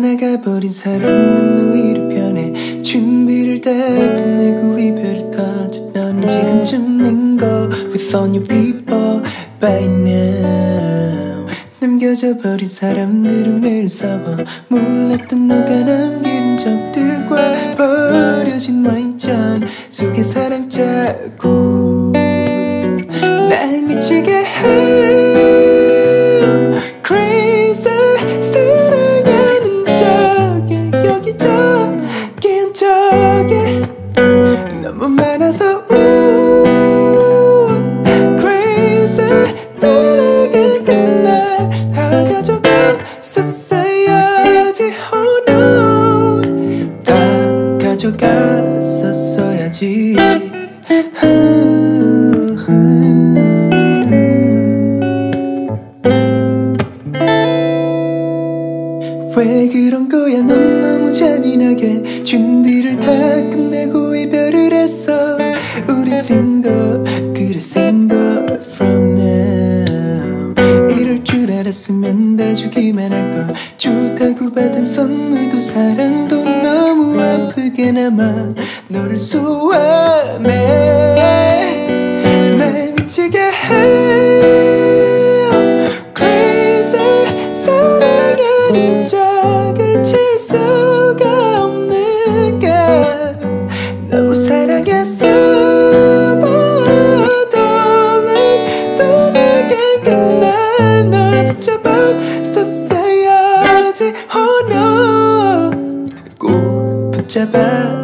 떠나가버린 사람은 오히려 편해. 준비를 다 끝내고 이별을 터져. 넌 지금쯤인 거 with all new people by now. 남겨져 버린 사람들은 매일 싸워. 몰랐던 너가 남기는 적들과 버려진 와인잔 속에 사랑 자국 날 미치게 해. Crazy 사랑하는 적에 여기저기 적에 너무 많아서 Crazy 따라갈 때날 다 가져갔었어야지. Oh no, 다 가져갔었어야지. 왜 그런 거야. 넌 너무 잔인하게 준비를 다 끝내고 이별을 했어. 우린 single 그래 single from now. 이럴 줄 알았으면 다 주기만 할걸. 좋다고 받은 선물도 사랑도 너무 아프게 남아 너를 소환해. 날 미치게 해. 적을 칠 수가 없는가. 너무 사랑했어. Darling, 떠나간 그날 널 붙잡았었어야지. Oh no, 꼭 붙잡아